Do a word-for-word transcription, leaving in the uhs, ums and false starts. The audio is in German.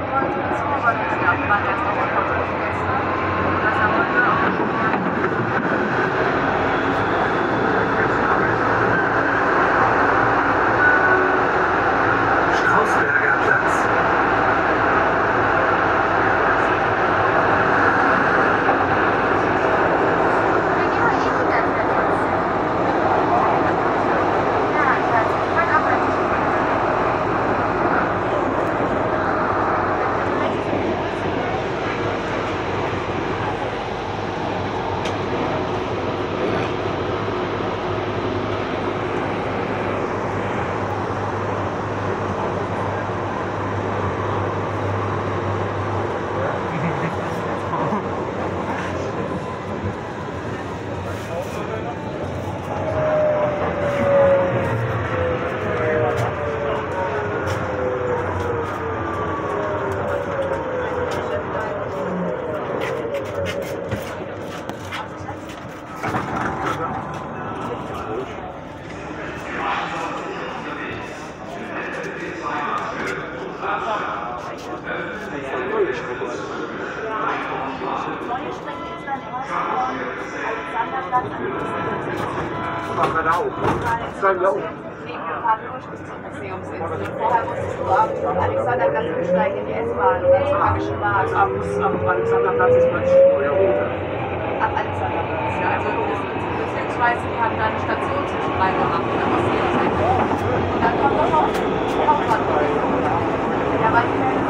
Machen wir da auch. Sagen wir auch. Vorher musstest du am Alexanderplatz umsteigen in die S-Bahn oder zum Magischen Markt. Am, am Alexanderplatz ist man neue Route. Ab Alexanderplatz. Ja, also beziehungsweise wir haben da eine Station zwischen drei gemacht. Da muss jeder sein. Und dann kommt das Haus. Hauptbahnhof. Ja, weil